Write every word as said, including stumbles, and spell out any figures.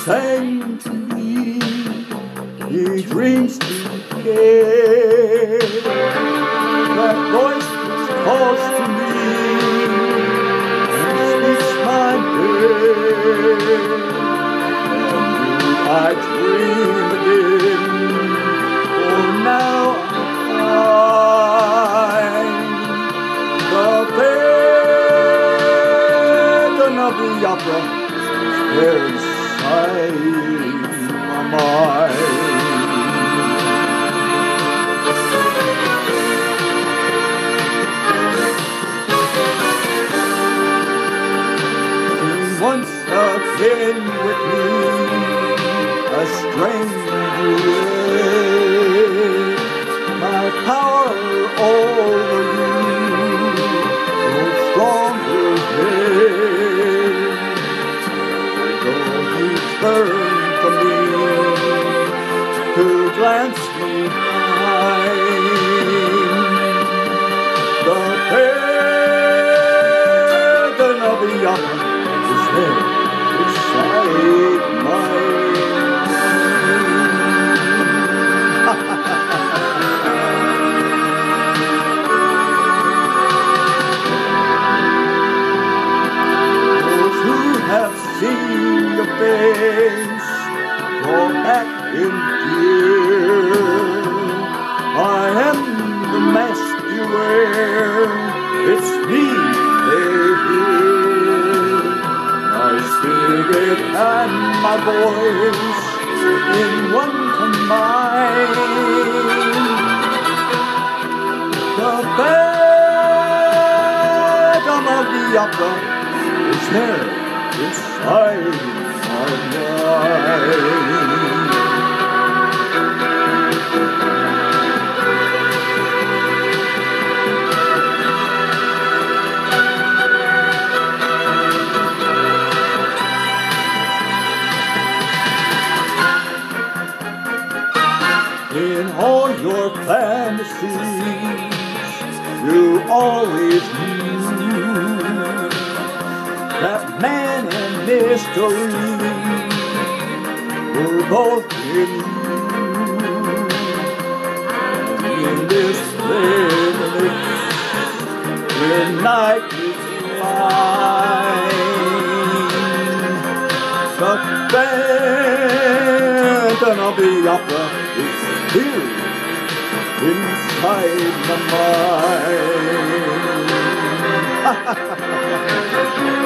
sang to me, he dreams to care. That voice which calls to me and speaks my name. And do I dream again? For now I find the curtain of the opera there inside my mind. Once again with me, a stranger with my power over you, no stronger than though you turn from me to glance behind the curtain of the opera. Inside my those who have seen your face go back in tears. I am the mask you wear, it's me they hear. My spirit and my voice in one combine. The phantom of the opera is there inside my mind. In all your fantasies, you always knew that man and mystery were both in you. And in this place, where night is blind, the phantom of the opera is here inside my mind.